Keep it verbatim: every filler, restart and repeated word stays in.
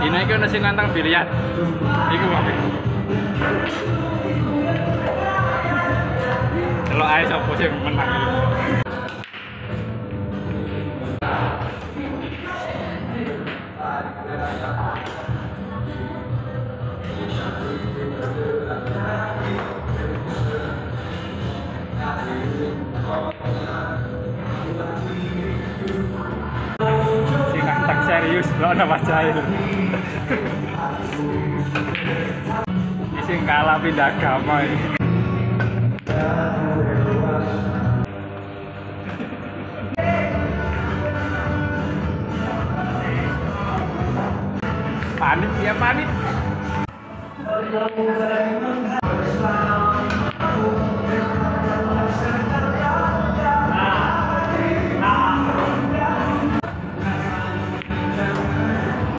Ini iki ono sing nantang biliar. Iku wae. Delok ae sapa sing menang iki. Si nantang serius lo nama Cair. Isi kalah pindah agama ini. Panik ya panik.